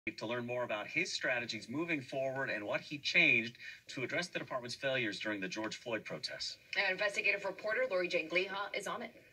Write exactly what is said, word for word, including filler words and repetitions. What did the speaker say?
to learn more about his strategies moving forward and what he changed to address the department's failures during the George Floyd protests. An investigative reporter, Lori Jane Gliha, is on it.